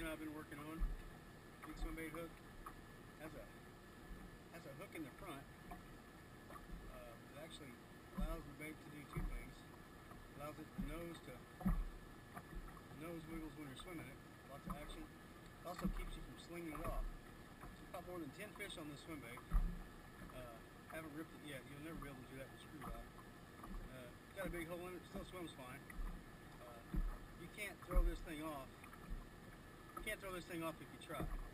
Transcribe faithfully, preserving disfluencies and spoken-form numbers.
that I've been working on. Big swim bait hook. Has a has a hook in the front. Uh, it actually allows the bait to do two things. Allows it the nose to the nose wiggles when you're swimming it. Lots of action. It also keeps you from slinging it off. So we've caught more than ten fish on this swim bait. Uh, haven't ripped it yet. You'll never be able to do that with a screw rod. Uh, it's got a big hole in it. It still swims fine. Uh, you can't throw this thing off. You can't throw this thing off if you try.